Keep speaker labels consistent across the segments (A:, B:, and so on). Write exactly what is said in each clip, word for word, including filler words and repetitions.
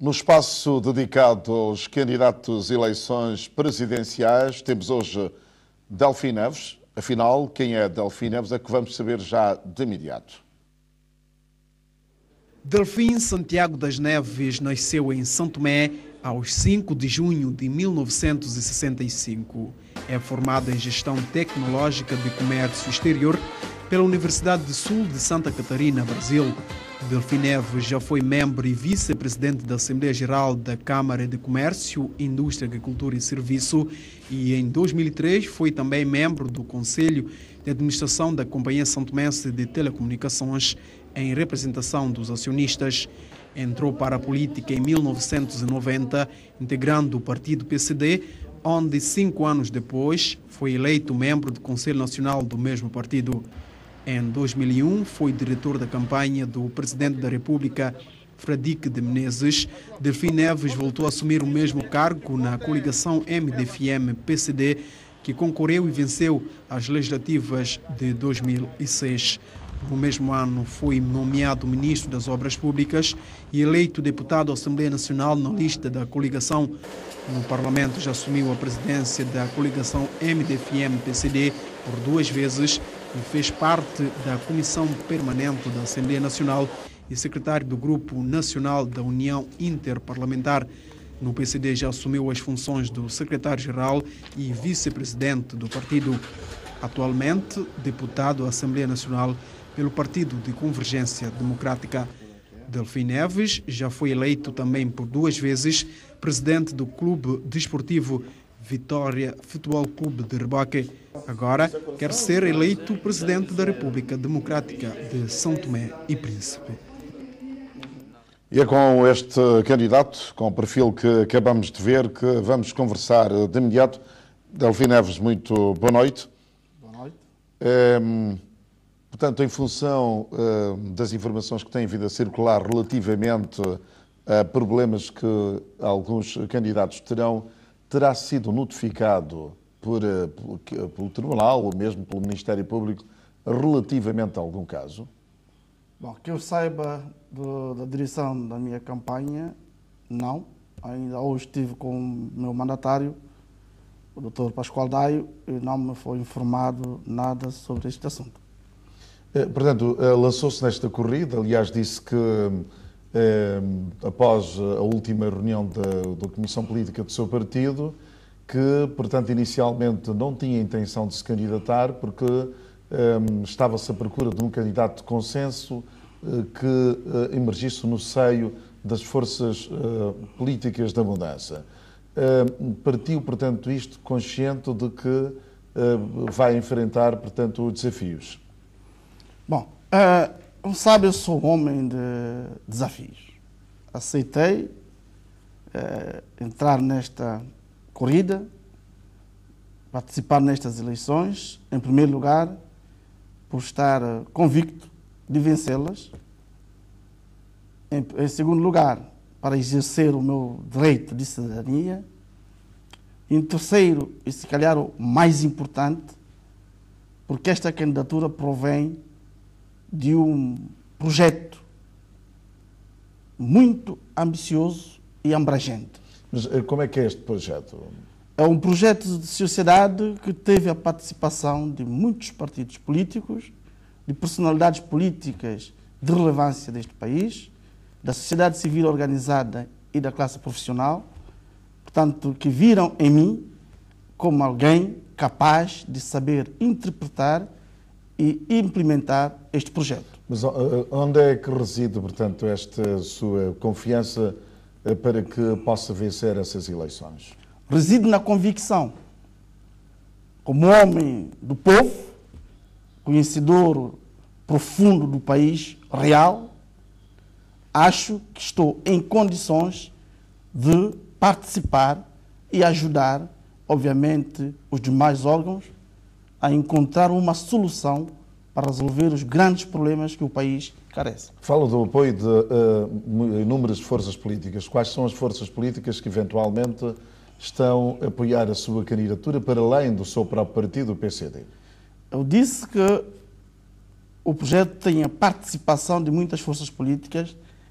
A: No espaço dedicado aos candidatos a eleições presidenciais, temos hoje Delfim Neves. Afinal, quem é Delfim Neves é que vamos saber já de imediato.
B: Delfim Santiago das Neves nasceu em São Tomé aos cinco de junho de mil novecentos e sessenta e cinco. É formado em Gestão Tecnológica de Comércio Exterior pela Universidade do Sul de Santa Catarina, Brasil. Delfim Neves já foi membro e vice-presidente da Assembleia Geral da Câmara de Comércio, Indústria, Agricultura e Serviço e em dois mil e três foi também membro do Conselho de Administração da Companhia Santomense de Telecomunicações em representação dos acionistas. Entrou para a política em mil novecentos e noventa, integrando o partido P C D, onde cinco anos depois foi eleito membro do Conselho Nacional do mesmo partido. Em dois mil e um, foi diretor da campanha do Presidente da República, Fradique de Menezes. Delfim Neves voltou a assumir o mesmo cargo na coligação M D F M-P C D, que concorreu e venceu as legislativas de dois mil e seis. No mesmo ano, foi nomeado Ministro das Obras Públicas e eleito deputado à Assembleia Nacional na lista da coligação. No Parlamento já assumiu a presidência da coligação M D F M-P C D por duas vezes e fez parte da Comissão Permanente da Assembleia Nacional e secretário do Grupo Nacional da União Interparlamentar. No P C D já assumiu as funções do secretário-geral e vice-presidente do partido. Atualmente, deputado à Assembleia Nacional pelo Partido de Convergência Democrática. Delfim Neves já foi eleito também por duas vezes presidente do Clube Desportivo Vitória Futebol Clube de Reboque. Agora quer ser eleito presidente da República Democrática de São Tomé e Príncipe.
A: E é com este candidato, com o perfil que acabamos de ver, que vamos conversar de imediato. Delfim Neves, muito boa noite.
C: Boa noite.
A: É, portanto, em função é, das informações que têm vindo a circular relativamente a problemas que alguns candidatos terão, terá sido notificado por, por, pelo Tribunal ou mesmo pelo Ministério Público relativamente a algum caso?
C: Bom, que eu saiba do, da direção da minha campanha, não. Ainda hoje estive com o meu mandatário, o doutor Pascoal Daio, e não me foi informado nada sobre este assunto.
A: Eh, portanto, eh, lançou-se nesta corrida, aliás, disse que eh, após a última reunião da, da Comissão Política do seu partido, que, portanto, inicialmente não tinha intenção de se candidatar porque Um, estava-se à procura de um candidato de consenso uh, que uh, emergisse no seio das forças uh, políticas da mudança. Uh, partiu, portanto, isto consciente de que uh, vai enfrentar, portanto, os desafios.
C: Bom, uh, como sabe, eu sou um homem de desafios. Aceitei uh, entrar nesta corrida, participar nestas eleições, em primeiro lugar, por estar convicto de vencê-las. Em, em segundo lugar, para exercer o meu direito de cidadania. Em terceiro, e se calhar o mais importante, porque esta candidatura provém de um projeto muito ambicioso e abrangente.
A: Mas como é que é este projeto?
C: É um projeto de sociedade que teve a participação de muitos partidos políticos, de personalidades políticas de relevância deste país, da sociedade civil organizada e da classe profissional, portanto, que viram em mim como alguém capaz de saber interpretar e implementar este projeto.
A: Mas onde é que reside, portanto, esta sua confiança para que possa vencer essas eleições?
C: Reside na convicção, como homem do povo, conhecedor profundo do país real, acho que estou em condições de participar e ajudar, obviamente, os demais órgãos a encontrar uma solução para resolver os grandes problemas que o país carece.
A: Fala do apoio de uh, inúmeras forças políticas. Quais são as forças políticas que, eventualmente, estão a apoiar a sua candidatura para além do seu próprio partido, o P C D?
C: Eu disse que o projeto tem a participação de muitas forças políticas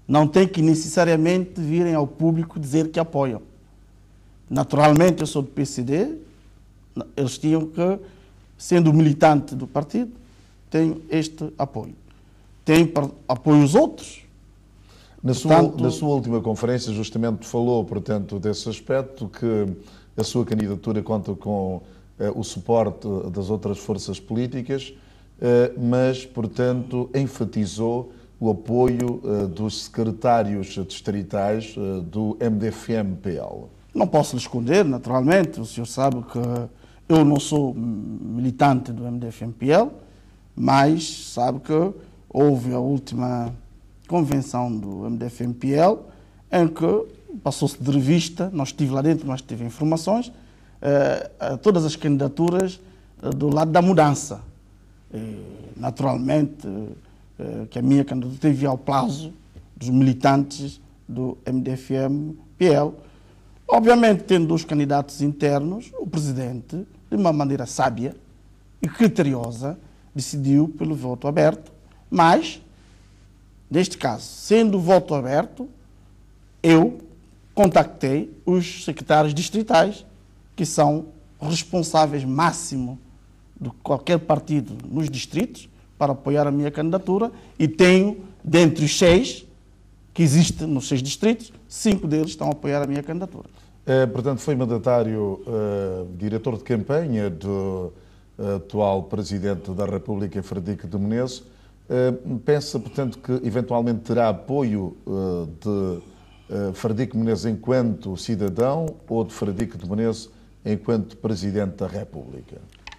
C: não tem que necessariamente virem ao público dizer que apoiam. Naturalmente, eu sou do P C D, eles tinham que, sendo militante do partido, tenho este apoio. Tenho apoio os outros.
A: Na,
C: Portanto,
A: sua, na sua última conferência, justamente falou, portanto, desse aspecto, que a sua candidatura conta com eh, o suporte das outras forças políticas, eh, mas, portanto, enfatizou o apoio uh, dos secretários distritais uh, do M D F M P L.
C: Não posso lhe esconder, naturalmente, o senhor sabe que eu não sou militante do M D F M P L, mas sabe que houve a última convenção do M D F M P L em que passou-se de revista, não estive lá dentro, mas tive informações, uh, a todas as candidaturas uh, do lado da mudança. E, naturalmente, uh, que a minha candidatura teve ao plazo dos militantes do M D F M P L. Obviamente, tendo os candidatos internos, o presidente, de uma maneira sábia e criteriosa, decidiu pelo voto aberto, mas, neste caso, sendo o voto aberto, eu contactei os secretários distritais, que são responsáveis máximo de qualquer partido nos distritos, para apoiar a minha candidatura, e tenho, dentre os seis que existem nos seis distritos, cinco deles estão a apoiar a minha candidatura.
A: É, portanto, foi mandatário, uh, diretor de campanha do uh, atual Presidente da República, Fradique de Menezes. Uh, pensa, portanto, que eventualmente terá apoio uh, de uh, Fradique Menezes enquanto cidadão ou de Fradique de Menezes enquanto Presidente da República?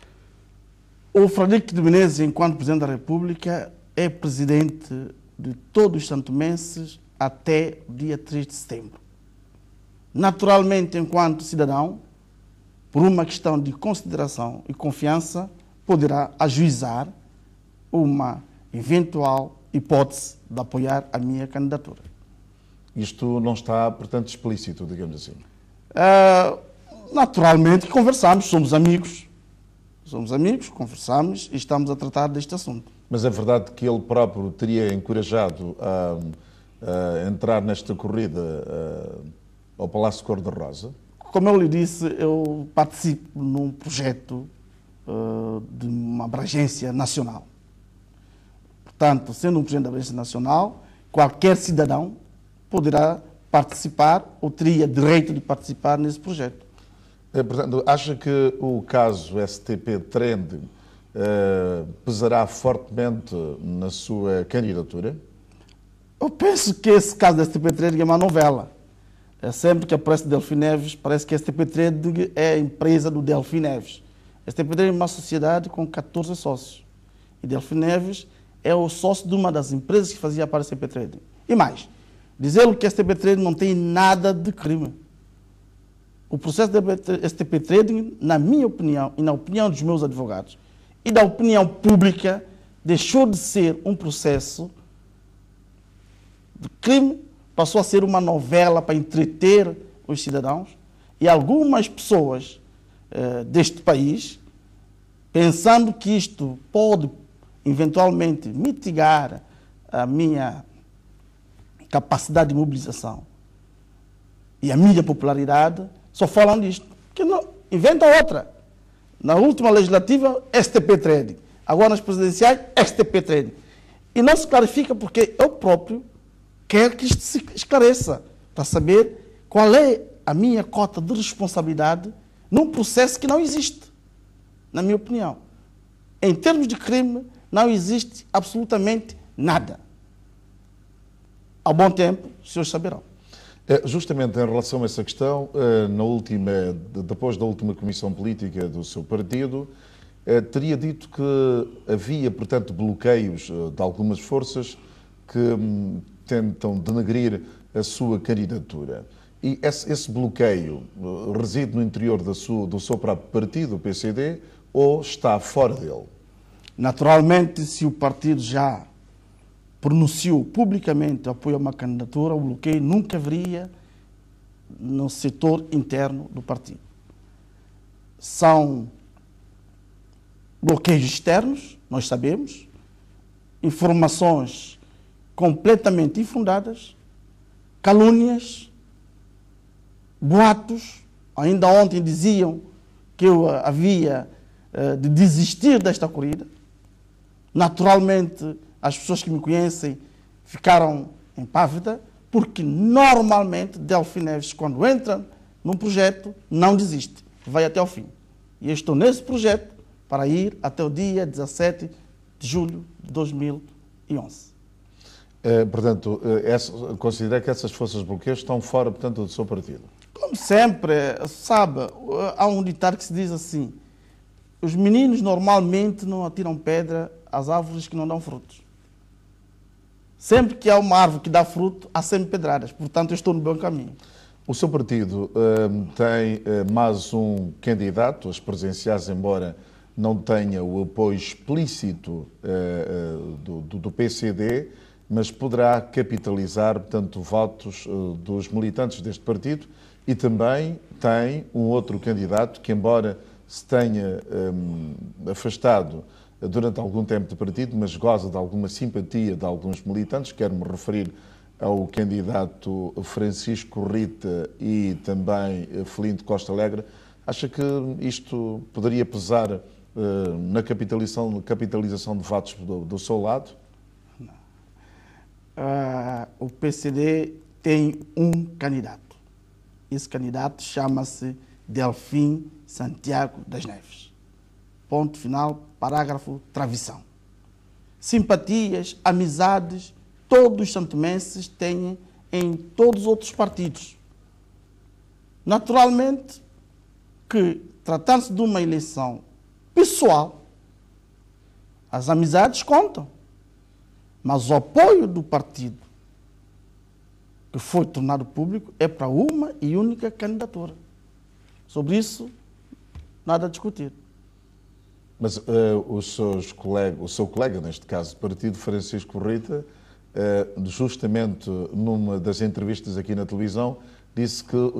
C: O Fradique de Menezes, enquanto Presidente da República, é Presidente de todos os santomenses até o dia três de setembro. Naturalmente, enquanto cidadão, por uma questão de consideração e confiança, poderá ajuizar uma eventual hipótese de apoiar a minha candidatura.
A: Isto não está, portanto, explícito, digamos assim?
C: Uh, naturalmente, conversamos, somos amigos. Somos amigos, conversamos e estamos a tratar deste assunto.
A: Mas é verdade que ele próprio teria encorajado a, a entrar nesta corrida a, ao Palácio Cor-de-Rosa?
C: Como eu lhe disse, eu participo num projeto uh, de uma abrangência nacional. Portanto, sendo um projeto de abrangência nacional, qualquer cidadão poderá participar ou teria direito de participar nesse projeto.
A: É, portanto, acha que o caso S T P Trend uh, pesará fortemente na sua candidatura?
C: Eu penso que esse caso da S T P Trend é uma novela. É sempre que aparece Delfim Neves, parece que a S T P Trend é a empresa do Delfim Neves. A S T P Trend é uma sociedade com catorze sócios. E Delfim Neves é o sócio de uma das empresas que fazia parte da S T P Trend. E mais, dizer que a S T P Trend não tem nada de crime. O processo da S T P Trading, na minha opinião e na opinião dos meus advogados e da opinião pública, deixou de ser um processo de crime, passou a ser uma novela para entreter os cidadãos, e algumas pessoas eh, deste país, pensando que isto pode eventualmente mitigar a minha capacidade de mobilização e a minha popularidade, só falam disto. Que não, inventa outra. Na última legislativa, S T P Trading. Agora nas presidenciais, S T P Trading. E não se clarifica porque eu próprio quero que isto se esclareça, para saber qual é a minha cota de responsabilidade num processo que não existe, na minha opinião. Em termos de crime, não existe absolutamente nada. Há bom tempo, os senhores saberão.
A: Justamente em relação a essa questão, na última, depois da última comissão política do seu partido, teria dito que havia, portanto, bloqueios de algumas forças que tentam denegrir a sua candidatura. E esse, esse bloqueio reside no interior da sua, do seu próprio partido, o P C D, ou está fora dele?
C: Naturalmente, se o partido já pronunciou publicamente apoio a uma candidatura, o bloqueio nunca haveria no setor interno do partido. São bloqueios externos, nós sabemos, informações completamente infundadas, calúnias, boatos. Ainda ontem diziam que eu uh, havia uh, de desistir desta corrida. Naturalmente, as pessoas que me conhecem ficaram impávidas, porque normalmente Delfim Neves, quando entra num projeto, não desiste, vai até o fim. E eu estou nesse projeto para ir até o dia dezassete de julho de dois mil e onze.
A: Eh, portanto, eh, essa, considera que essas forças de bloqueio estão fora, portanto, do seu partido?
C: Como sempre, sabe, há um ditado que se diz assim: os meninos normalmente não atiram pedra às árvores que não dão frutos. Sempre que há uma árvore que dá fruto, há sempre pedradas. Portanto, eu estou no bom caminho.
A: O seu partido uh, tem uh, mais um candidato, as presidenciais, embora não tenha o apoio explícito uh, uh, do, do, do P C D, mas poderá capitalizar, portanto, votos uh, dos militantes deste partido, e também tem um outro candidato que, embora se tenha um, afastado durante algum tempo do partido, mas goza de alguma simpatia de alguns militantes. Quero-me referir ao candidato Francisco Rita e também Felino de Costa Alegre. Acha que isto poderia pesar uh, na capitalização, capitalização de votos do, do seu lado?
C: Não. Uh, o P C D tem um candidato. Esse candidato chama-se Delfim Santiago das Neves. Ponto final, parágrafo, travessão. Simpatias, amizades, todos os santomenses têm em todos os outros partidos. Naturalmente que, tratando-se de uma eleição pessoal, as amizades contam. Mas o apoio do partido que foi tornado público é para uma e única candidatura. Sobre isso, nada a discutir.
A: Mas uh, os seus colegas, o seu colega, neste caso, do partido, Francisco Rita, uh, justamente numa das entrevistas aqui na televisão, disse que